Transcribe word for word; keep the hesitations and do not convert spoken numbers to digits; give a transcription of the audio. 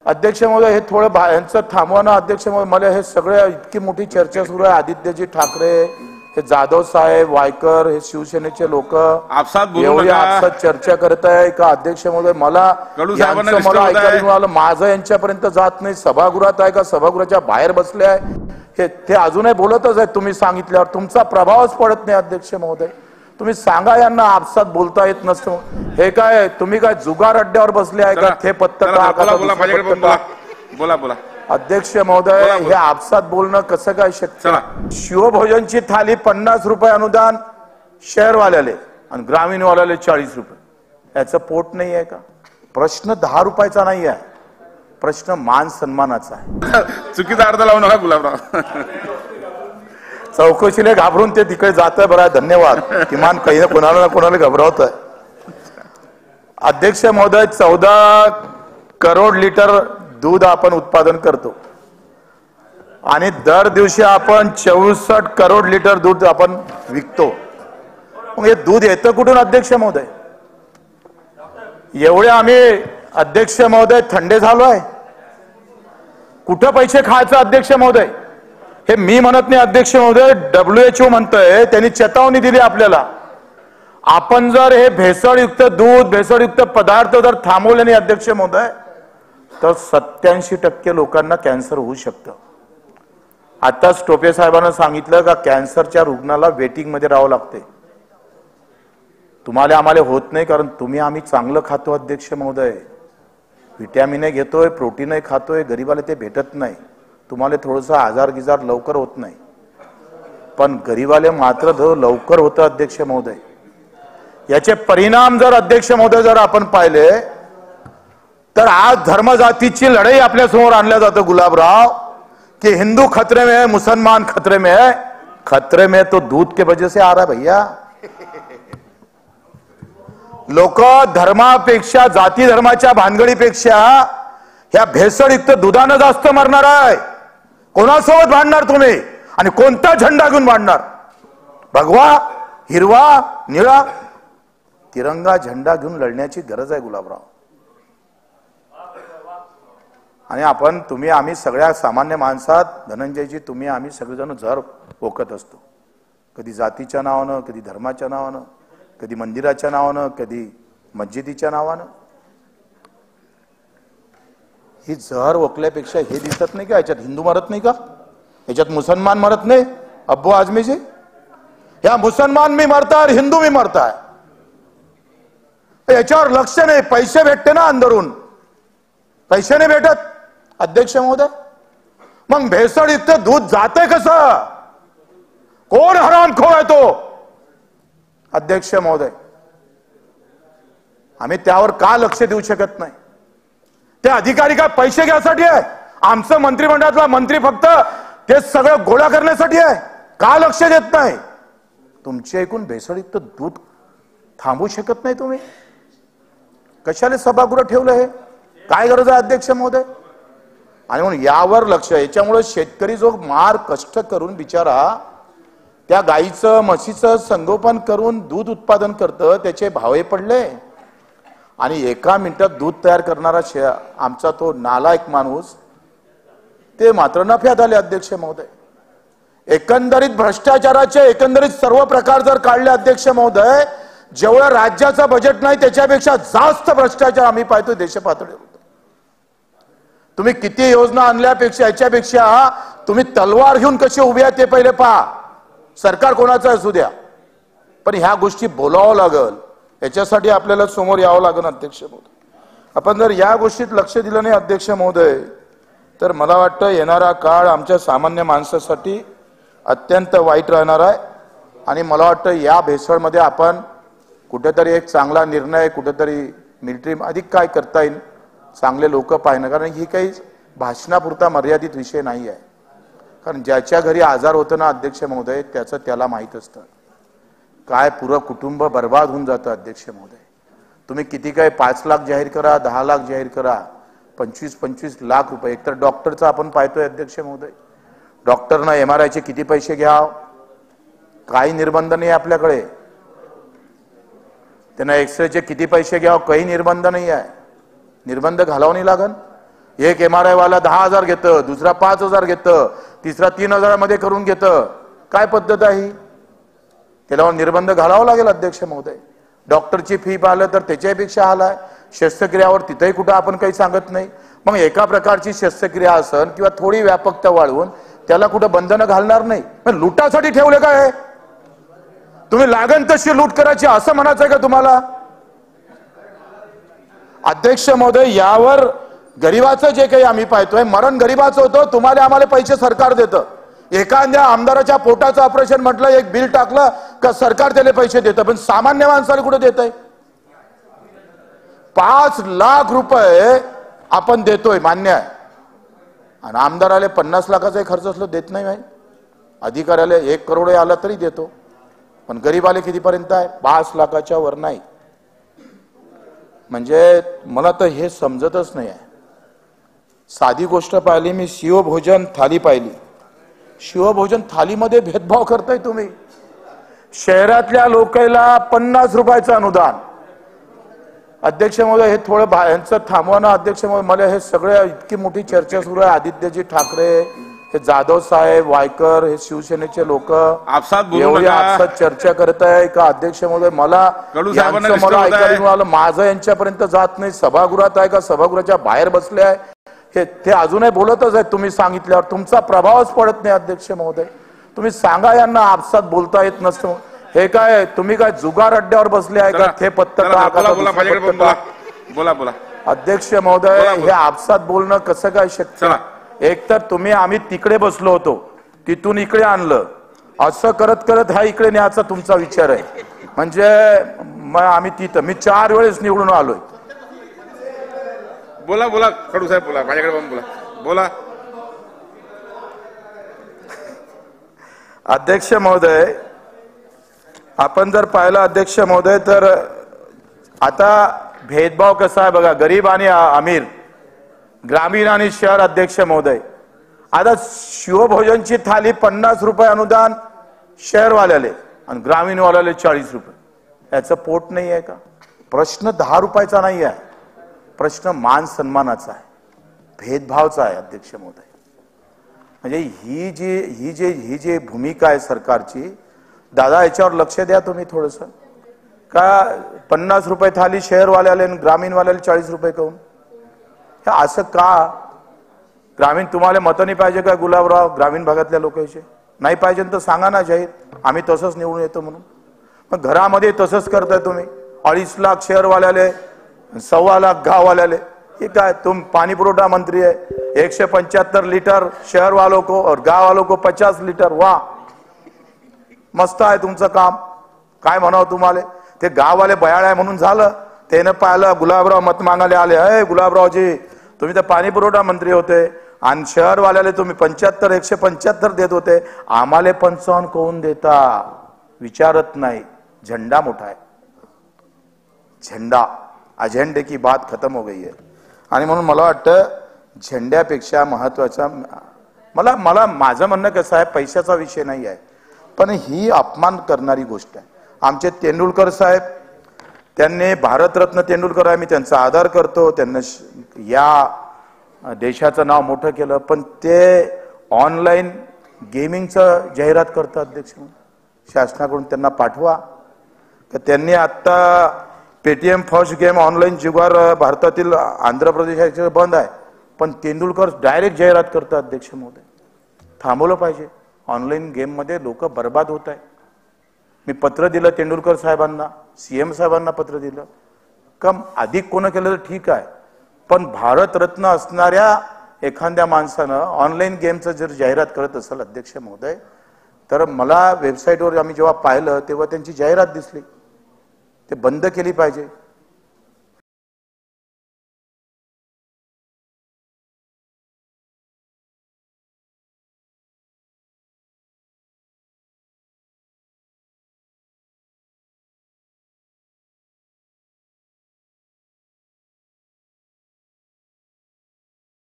अध्यक्ष महोदय हे थोडं यांचं थांबवा ना अध्यक्ष महोदय. मला हे सगळे इतकी मोठी चर्चा सुरू आहे. आदित्यजी ठाकरे, हे जाधव साहेब, वायकर, हे शिवसेनेचे लोक एवढी आपसात चर्चा करत आहे का अध्यक्ष महोदय? मला यांचं मला ऐकायला मिळालं, माझं यांच्यापर्यंत जात नाही. सभागृहात आहे का सभागृहाच्या बाहेर बसले आहे हे ते अजूनही बोलतच आहे. तुम्ही सांगितल्यावर तुमचा प्रभावच पडत नाही अध्यक्ष महोदय. तुम्ही सांगा यांना आपसात बोलता येत नसतं. हे काय तुम्ही काय जुगार अड्ड्यावर बसले आहे का? ते पत्ता बोला बोला अध्यक्ष महोदय, हे आपसात बोलणं कसं काय शक्य? शिवभोजनची थाली पन्नास रुपये अनुदान शहरवाल्याले आणि ग्रामीणवाल्याले चाळीस रुपये. याचं पोट नाही आहे का? प्रश्न दहा रुपयाचा नाही आहे, प्रश्न मान सन्मानाचा आहे. चुकीचा अर्थ लावू नका गुलाबराव. चौकशीला घाबरून ते तिकडे जात आहे. बरं, धन्यवाद. किमान काही ना कोणाला ना कोणाला घबरावत आहे. अध्यक्ष महोदय, चौदा करोड लिटर दूध आपण उत्पादन करतो आणि दर दिवशी आपण चौसष्ट करोड लिटर दूध आपण विकतो. मग हे दूध येतं कुठून अध्यक्ष महोदय? एवढे आम्ही अध्यक्ष महोदय थंडे झालो आहे. कुठं पैसे खायचं अध्यक्ष महोदय? हे मी म्हणत नाही अध्यक्ष महोदय, डब्ल्यूएचओ म्हणतोय. त्यांनी चेतावणी दिली आपल्याला. आपण जर हे भेसळयुक्त दूध, भेसळयुक्त पदार्थ जर थांबवले नाही अध्यक्ष महोदय, तर सत्याऐंशी टक्के लोकांना कॅन्सर होऊ शकतं. आताच टोपे साहेबांना सांगितलं का कॅन्सरच्या रुग्णाला वेटिंग मध्ये राहावं लागते. तुम्हाला आम्हाला होत नाही कारण तुम्ही आम्ही चांगलं खातो अध्यक्ष महोदय. व्हिटॅमिन घेतोय, प्रोटीन खातोय, गरीबाला ते भेटत नाही. तुम्हाला थोडंसं आजार गिजार लवकर होत नाही, पण गरीबाले मात्र लवकर होतं अध्यक्ष महोदय. याचे परिणाम जर अध्यक्ष महोदय जर आपण पाहिले तर आज धर्मजातीची लढाई आपल्या समोर आणल्या जातं गुलाबराव, कि हिंदू खतरे में है, मुसलमान खतरे में है. खतरे में तो दूध के वजह से आ रहा है भैया. लोक धर्मापेक्षा, जाती धर्माच्या भानगडीपेक्षा ह्या भेसळयुक्त दुधानं जास्त मरणार आहे. कोणासोबत भांडणार तुम्ही आणि कोणता झेंडा घेऊन भांडणार? भगवा, हिरवा, निळा, तिरंगा झेंडा घेऊन लढण्याची गरज आहे गुलाबराव. आणि आपण तुम्ही आम्ही सगळ्या सामान्य माणसात, धनंजयजी तुम्ही आम्ही सगळेजण झर ओकत असतो. कधी जातीच्या नावानं, कधी धर्माच्या नावानं, कधी मंदिराच्या नावानं, कधी मस्जिदीच्या नावानं. ही जहर ओकल्यापेक्षा हे दिसत नाही का? याच्यात हिंदू मरत नाही का? याच्यात मुसलमान मरत नाही? अब्बू आजमीजी, या मुसलमान मी मरताय, हिंदू मी मरताय. याच्यावर लक्ष नाही. पैसे भेटते ना अंदरून, पैसे नाही भेटत अध्यक्ष महोदय. मग भेसळयुक्त दूध जाते कसं? कोण हरामखोर आहे तो अध्यक्ष महोदय? आम्ही त्यावर का लक्ष देऊ शकत नाही? ते अधिकारी का पैसे घ्यायसाठी आहे? आमचं मंत्रिमंडळातला मंत्री फक्त ते सगळं गोळा करण्यासाठी आहे? का लक्ष देत नाही? तुमचे ऐकून भेसळयुक्त दूध थांबवू शकत नाही तुम्ही? कशाला सभागृह ठेवलं? हे काय गरज आहे अध्यक्ष महोदय? आणि म्हणून यावर लक्ष. याच्यामुळे शेतकरी जो मार कष्ट करून बिचारा त्या गाईचं म्हशीचं संगोपन करून दूध उत्पादन करतं, त्याचे भावे पडले आणि एका मिनिटात दूध तयार करणारा आमचा तो नालायक माणूस ते मात्र नफ्यात आले अध्यक्ष महोदय. एकंदरीत भ्रष्टाचाराचे एकंदरीत सर्व प्रकार जर काढले अध्यक्ष महोदय, जेवढं राज्याचं बजेट नाही त्याच्यापेक्षा जास्त भ्रष्टाचार आम्ही पाहतो देशपातळीवर. तुम्ही किती योजना आणल्यापेक्षा याच्यापेक्षा तुम्ही तलवार घेऊन कशी उभी आहे ते पहिले पहा. सरकार कोणाचं असू द्या, पण ह्या गोष्टी बोलावं लागल. याच्यासाठी आपल्याला समोर यावं लागेल अध्यक्ष महोदय. आपण जर या गोष्टीत लक्ष दिलं नाही अध्यक्ष महोदय, तर मला वाटतं येणारा काळ आमच्या सामान्य माणसासाठी अत्यंत वाईट राहणार आहे. आणि मला वाटतं या भेसळमध्ये आपण कुठेतरी एक चांगला निर्णय, कुठेतरी मिलिटरी अधिक काय करता येईल, चांगले लोक पाहिणं. कारण ही काही भाषणापुरता मर्यादित विषय नाही आहे. कारण ज्याच्या घरी आजार होतं ना अध्यक्ष महोदय, त्याचं त्याला माहीत असतं काय पुरं कुटुंब बर्बाद होऊन जातं अध्यक्ष महोदय. तुम्ही किती काय पाच लाख जाहीर करा, दहा लाख जाहीर करा, पंचवीस पंचवीस लाख रुपये. एकतर डॉक्टरचा आपण पाहतोय अध्यक्ष महोदय, डॉक्टरनं एम आर आयचे किती पैसे घ्याव, काही निर्बंध नाही आपल्याकडे. त्यांना एक्सरेचे किती पैसे घ्याव, काही निर्बंध नाही आहे. निर्बंध घालावं नाही लागन. एक एम आर आय वाला दहा हजार घेतं, दुसरा पाच हजार घेतं, तिसरा तीन हजारामध्ये करून घेतं. काय पद्धत आहे? त्याला निर्बंध घालावा लागेल अध्यक्ष महोदय. डॉक्टरची फी पाहिलं तर त्याच्यापेक्षा हाल आहे. शस्त्रक्रियावर तिथेही कुठं आपण काही सांगत नाही. मग एका प्रकारची शस्त्रक्रिया असन किंवा थोडी व्यापकता वाढवून त्याला कुठं बंधनं घालणार नाही. पण लुटासाठी ठेवले काय? तुम्ही लागण तशी लूट करायची असं म्हणायचंय का तुम्हाला? अध्यक्ष महोदय, यावर गरीबाचं जे काही आम्ही पाहतोय, मरण गरीबाचं होतं. तुम्हाला आम्हाला पैसे सरकार देतं. एखाद्या आमदाराच्या पोटाचं ऑपरेशन म्हटलं, एक बिल टाकलं का सरकार त्याला पैसे देतं. पण सामान्य माणसाला कुठे देत आहे? पाच लाख रुपये आपण देतोय, मान्य आहे. आणि आमदाराला पन्नास लाखाचा खर्च असलं देत नाही माहिती. अधिकाऱ्याला एक करोड आला तरी देतो. पण गरीबाले कितीपर्यंत आहे? पाच लाखाच्या वर नाही. म्हणजे मला तर हे समजतच नाही आहे. साधी गोष्ट पाहिली मी, शिवभोजन थाली पाहिली. शिवभोजन थालीमध्ये भेदभाव करताय तुम्ही. शहरातल्या लोकांना पन्नास रुपयाचं अनुदान. अध्यक्ष महोदय, हे थोडं यांचं थांबवा ना अध्यक्ष महोदय. मला हे सगळे इतकी मोठी चर्चा सुरू आहे. आदित्यजी ठाकरे, हे जाधव साहेब, वायकर, हे शिवसेनेचे लोक एवढी आपसात चर्चा करत आहे का अध्यक्ष महोदय? मला मला ऐकायला मिळालं, माझं यांच्यापर्यंत जात नाही. सभागृहात आहे का सभागृहाच्या बाहेर बसले आहे हे ते अजूनही बोलतच आहेत. तुम्ही सांगितल्यावर तुमचा प्रभावच पडत नाही अध्यक्ष महोदय. तुम्ही सांगा यांना, आपसात बोलता येत नसतं. हे काय तुम्ही काय जुगार अड्ड्यावर बसले आहे का? ते पत्ता बोला बोला अध्यक्ष महोदय, हे आपसात बोलणं कसं काय शक्य? एक तर तुम्ही आम्ही तिकडे बसलो होतो, तिथून इकडे आणलं, असं करत करत हा इकडे न्यायचा तुमचा विचार आहे. म्हणजे आम्ही तिथं मी चार वेळेस निवडून आलोय. बोला बोला खडू साहेब, बोला माझ्याकडे पण बोला बोला. अध्यक्ष महोदय, आपण जर पाहिलं अध्यक्ष महोदय, तर आता भेदभाव कसा आहे बघा. गरीब आणि अमीर, ग्रामीण आणि शहर. अध्यक्ष महोदय, आता शिवभोजनची थाली पन्नास रुपये अनुदान शहरवाल्याले आणि ग्रामीणवाल्याले चाळीस रुपये. याचं पोट नाही आहे का? प्रश्न दहा रुपयाचा नाही आहे. प्रश्न मान सन्मानाचा आहे, भेदभावचा आहे अध्यक्ष महोदय. म्हणजे ही जी ही जी ही जी भूमिका आहे सरकारची, दादा याच्यावर लक्ष द्या तुम्ही थोडस. का पन्नास रुपये थाली शहरवाल्याला आणि ग्रामीणवाल्याला चाळीस रुपये काऊन? हे असं का? ग्रामीण तुम्हाला मतं नाही पाहिजे का गुलाबराव? ग्रामीण भागातल्या लोकांचे नाही पाहिजे तर सांगा ना जाहीर, आम्ही तसंच निवडून येतो म्हणून. मग घरामध्ये तसंच करताय तुम्ही. अडीच लाख शहरवाल्याले, सव्वा लाख गाववाल्याले. हे काय? तुम पाणी पुरवठा मंत्री है, एकशे पंच्याहत्तर लिटर शहर वालों को और गांव वालों को पचास लिटर. वाह, मस्त आहे तुमचं काम. काय म्हणावं तुम्हाला? ते गाववाले बयाळ आहे म्हणून झालं. त्यानं पाहिलं गुलाबराव मत मागायला आले. अय गुलाबरावजी, तुम्ही तर पाणी पुरवठा मंत्री होते आणि शहरवाल्याला तुम्ही पंच्याहत्तर एकशे पंच्याहत्तर देत होते, आम्हाला पंचावन्न कोण देता? विचारत नाही. झंडा मोठा आहे, झंडा. अजेंडे की बात खत्म हो गई है. आणि म्हणून मला वाटतं झेंड्यापेक्षा महत्वाचा मला मला माझं म्हणणं कसं आहे, पैशाचा विषय नाही आहे, पण ही अपमान करणारी गोष्ट आहे. आमचे तेंडुलकर साहेब, त्यांनी भारतरत्न तेंडुलकर आहे, मी त्यांचा आदर करतो. त्यांना या देशाचं नाव मोठं केलं. पण ते ऑनलाईन गेमिंगचं जाहिरात करतात अध्यक्ष. शासनाकडून त्यांना पाठवा. तर त्यांनी आता पेटीएम फर्स्ट गेम ऑनलाईन जुगार भारतातील आंध्र प्रदेशाचे बंद आहे, पण तेंडुलकर डायरेक्ट जाहिरात करतात अध्यक्ष महोदय. थांबवलं पाहिजे. ऑनलाईन गेम मध्ये लोक बर्बाद होत आहे. मी पत्र दिलं तेंडुलकर साहेबांना, सीएम साहेबांना पत्र दिलं. कम अधिक कोण केलं तर ठीक आहे, पण भारतरत्न असणाऱ्या एखाद्या माणसानं ऑनलाईन गेमचं जर जाहिरात करत असेल अध्यक्ष महोदय, तर मला वेबसाईटवर आम्ही जेव्हा पाहिलं तेव्हा त्यांची जाहिरात दिसली. ते बंद केली पाहिजे.